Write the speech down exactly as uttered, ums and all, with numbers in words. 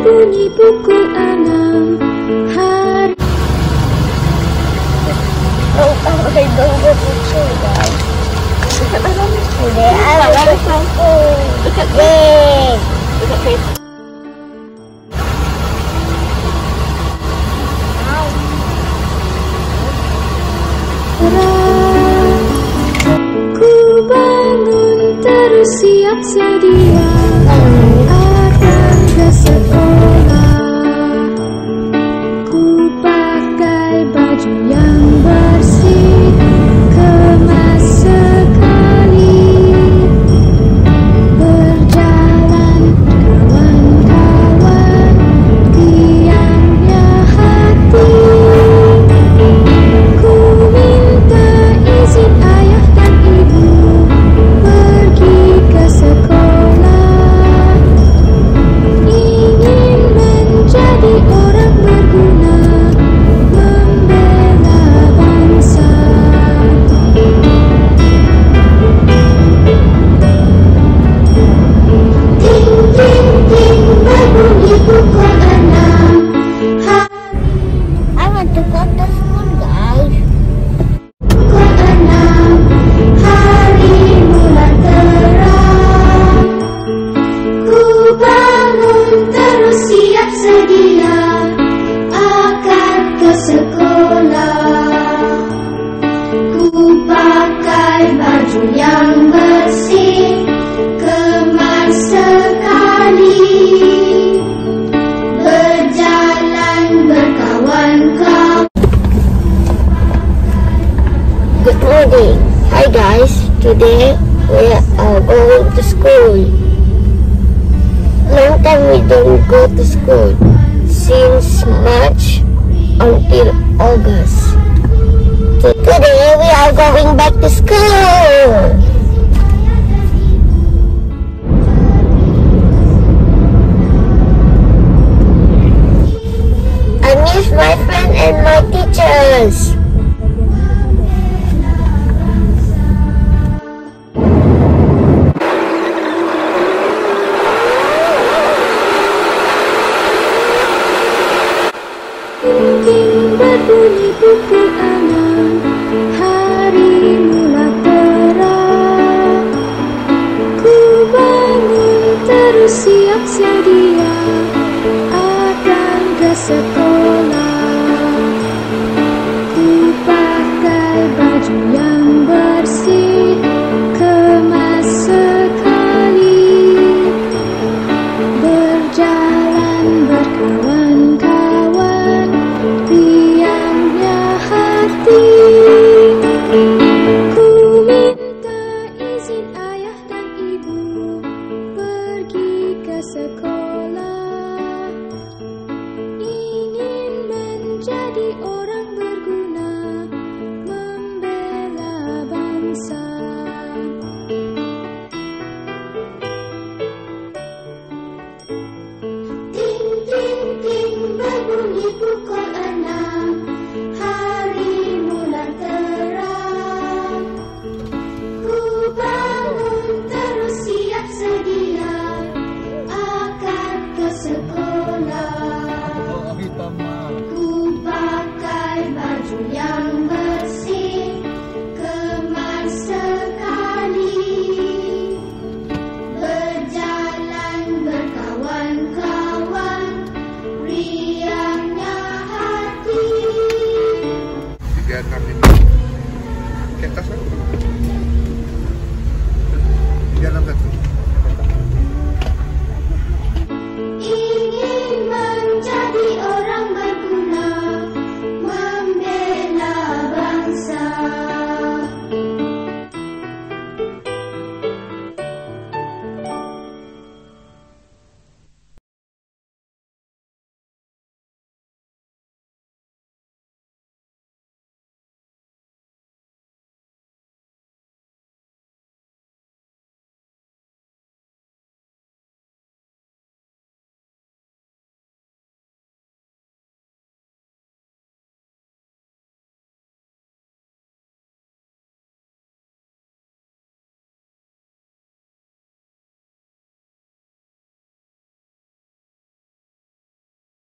berbunyi pukul enam hari. Oh, I'm going to go to school, guys. Today I will go to school. Look at Yay! Look at this. Ku bangun terus siap sedia akan ke sekolah. Ku pakai baju yang bersih, kemas sekali, berjalan kawan-kawan, diamnya hati. Ku minta izin ayah dan ibu pergi ke sekolah. Ingin menjadi orang berguna, membela bangsa. Ting ting ting berbunyi pukul enam. I want to go to school, guys. Pukul enam, hari mulai terang. Ku bangun terus siap sedia akan ke sekolah. Ku pakai baju yang bersih, kemas sekali, berjalan berkawan-kawan. Good morning. Hi, guys. Today we are going to school. Long time we don't go to school. Since March until August. Today we are going back to school. I miss my friend and my teachers. Ting ting berbunyi pukul enam.